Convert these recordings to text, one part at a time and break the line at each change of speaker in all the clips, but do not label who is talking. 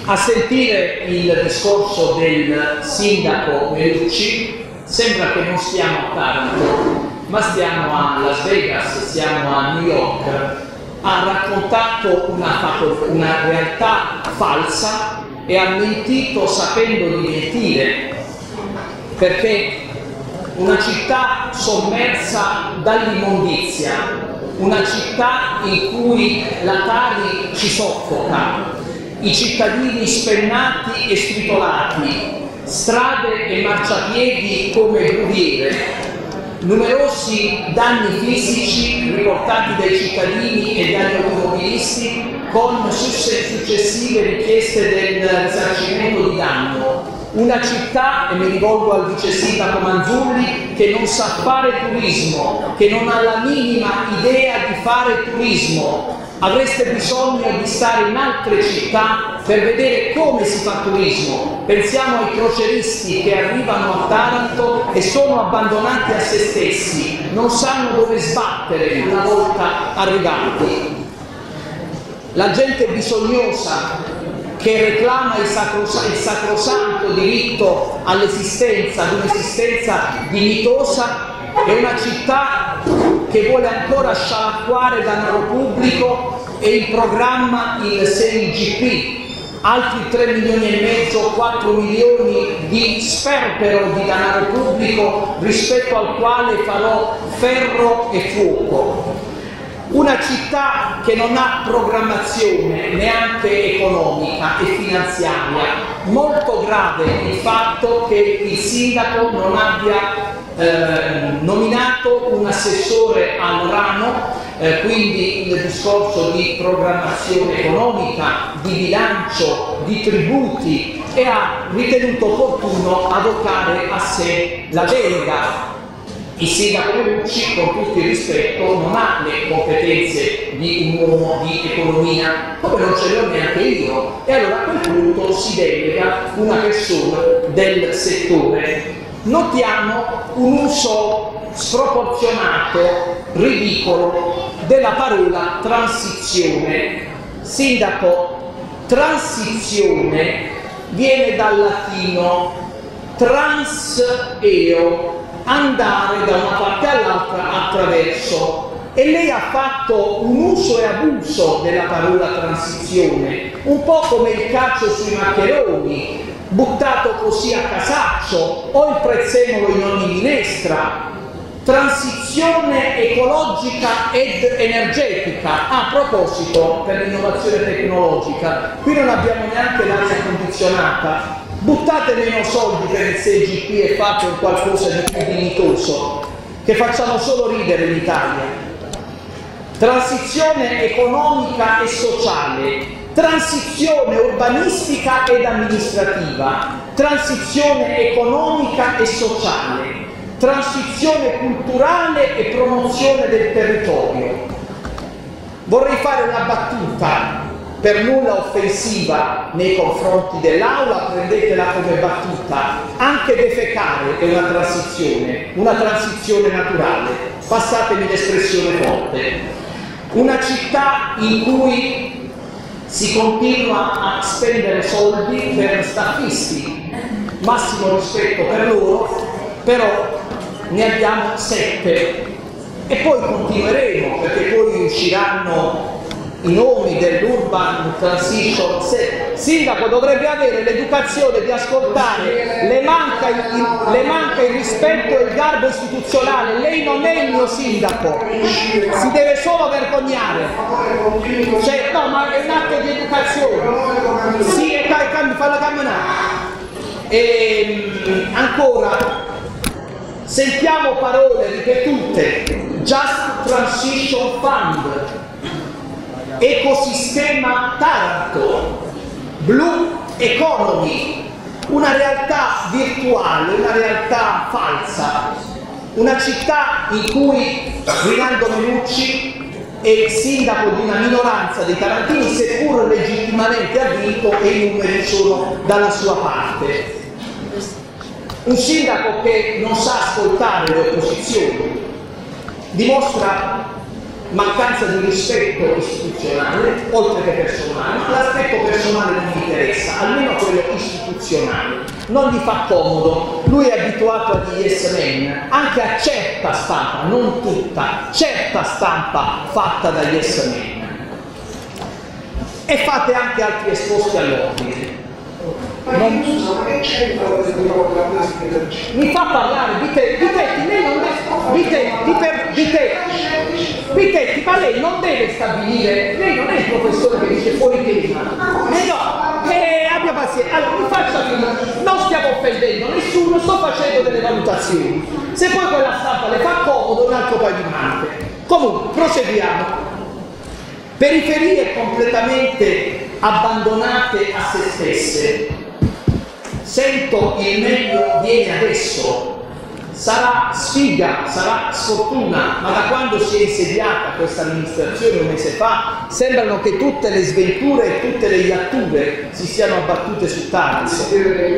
A sentire il discorso del sindaco Melucci sembra che non stiamo a Taranto, ma stiamo a Las Vegas, siamo a New York. Ha raccontato una realtà falsa e ha mentito sapendo di mentire, perché una città sommersa dall'immondizia, una città in cui la Tari ci soffoca, i cittadini spennati e stritolati, strade e marciapiedi come brughiere, numerosi danni fisici riportati dai cittadini e dagli automobilisti con successive richieste del risarcimento di danno. Una città, e mi rivolgo al vice sindaco Manzulli, che non sa fare turismo, che non ha la minima idea di fare turismo. Avreste bisogno di stare in altre città per vedere come si fa turismo. Pensiamo ai croceristi che arrivano a Taranto e sono abbandonati a se stessi, non sanno dove sbattere una volta arrivati. La gente bisognosa che reclama il sacrosanto diritto all'esistenza, ad un'esistenza dignitosa, è una città che vuole ancora scialacquare danaro pubblico e in programma il 6GP, altri 3 milioni e mezzo, 4 milioni di sperpero di danaro pubblico rispetto al quale farò ferro e fuoco. Una città che non ha programmazione neanche economica e finanziaria. Molto grave il fatto che il sindaco non abbia nominato un assessore al ramo, quindi il discorso di programmazione economica, di bilancio, di tributi, e ha ritenuto opportuno adottare a sé la delega. Il sindaco Melucci, con tutto il rispetto, non ha le competenze di un uomo di economia, come non ce le ho neanche io, e allora a quel punto si delega una persona del settore. Notiamo un uso sproporzionato, ridicolo, della parola transizione. Sindaco, transizione viene dal latino transeo, andare da una parte all'altra attraverso, e lei ha fatto un uso e abuso della parola transizione, un po' come il calcio sui maccheroni, buttato così a casaccio, o il prezzemolo in ogni minestra. Transizione ecologica ed energetica. A proposito, per l'innovazione tecnologica, qui non abbiamo neanche l'aria condizionata. Buttate meno soldi per il 6GP e fate qualcosa di più dignitoso, che facciamo solo ridere in Italia. Transizione economica e sociale, transizione urbanistica ed amministrativa, transizione economica e sociale, transizione culturale e promozione del territorio. Vorrei fare una battuta per nulla offensiva nei confronti dell'Aula, prendetela come battuta. Anche defecare è una transizione naturale, passatemi l'espressione forte. Una città in cui si continua a spendere soldi per staffisti, massimo rispetto per loro, però ne abbiamo 7 e poi continueremo, perché poi usciranno i nomi dell'Urban Transition. Sindaco dovrebbe avere l'educazione di ascoltare, le manca il rispetto e il garbo istituzionale. Lei non è il mio sindaco, si deve solo vergognare. Cioè, no, ma è un atto di educazione. Sì, e falla camminare. E ancora, sentiamo parole ripetute: Just Transition Fund, ecosistema Taranto, Blue Economy, una realtà virtuale, una realtà falsa, una città in cui Rinaldo Melucci è sindaco di una minoranza dei tarantini, seppur legittimamente ha vinto, e i numeri sono dalla sua parte. Un sindaco che non sa ascoltare le opposizioni, dimostra mancanza di rispetto istituzionale, oltre che personale. L'aspetto personale non mi interessa, almeno quello istituzionale. Non gli fa comodo, lui è abituato agli yes men, anche a certa stampa, non tutta, certa stampa fatta dagli yes men. E fate anche altri esposti all'ordine. Mi fa parlare, Vitetti, ma lei non deve stabilire, lei non è il professore che dice fuori tema, abbia pazienza, allora mi faccia finire, non stiamo offendendo nessuno, sto facendo delle valutazioni, se poi quella stampa le fa comodo un altro paio di maniche. Comunque, proseguiamo. Periferie completamente abbandonate a se stesse. Sento il meglio viene adesso. Sarà sfiga, sarà sfortuna, ma da quando si è insediata questa amministrazione un mese fa, sembrano che tutte le sventure e tutte le iatture si siano abbattute su Taranto.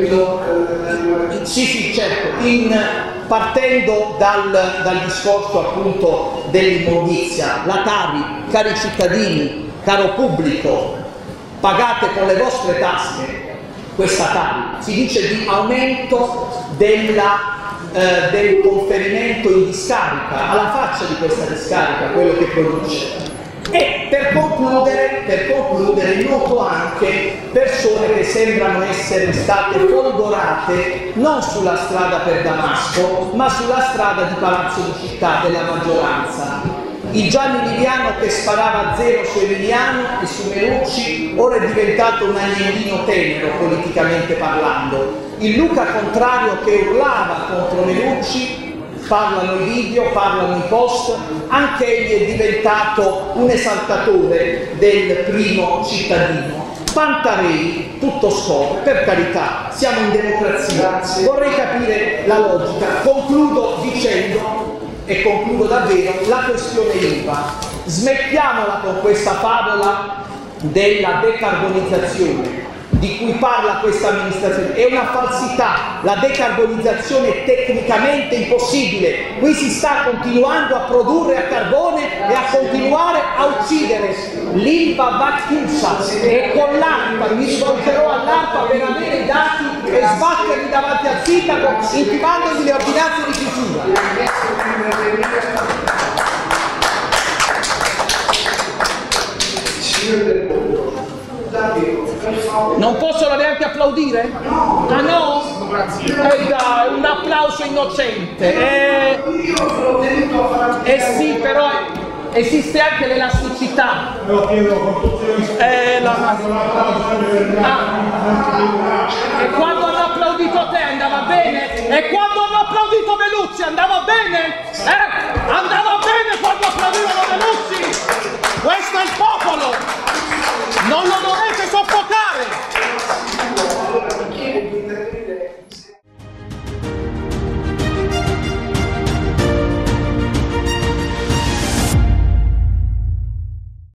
Sì, certo, partendo dal discorso appunto dell'immondizia, la Tari, cari cittadini, caro pubblico, pagate con le vostre tasche questa Tari, si dice di aumento del conferimento in discarica, alla faccia di questa discarica, quello che produce. E per concludere noto anche persone che sembrano essere state folgorate non sulla strada per Damasco, ma sulla strada di Palazzo di Città della maggioranza. Il Gianni Liviano che sparava a zero su Emiliano e su Melucci ora è diventato un agnellino tenero politicamente parlando. Il Luca Contrario che urlava contro Melucci, parlano i video, parlano i post, anche egli è diventato un esaltatore del primo cittadino. Pantarei, tutto scopre, per carità, siamo in democrazia, vorrei capire la logica. Concludo dicendo, e concludo davvero, la questione ILVA. Smettiamola con questa favola della decarbonizzazione di cui parla questa amministrazione. È una falsità, la decarbonizzazione è tecnicamente impossibile. Qui si sta continuando a produrre a carbone e a continuare a uccidere. L'ILVA va chiusa e con l'ARPA, mi rivolgerò all'ARPA per avere i dati e sbatterli davanti al sindaco intimandogli le ordinanze di chiusura. Non possono neanche applaudire? Ah no? Dai, un applauso innocente. Sì, però esiste anche l'elasticità. E quando hanno applaudito te andava bene? E quando hanno applaudito Melucci andava bene? Andava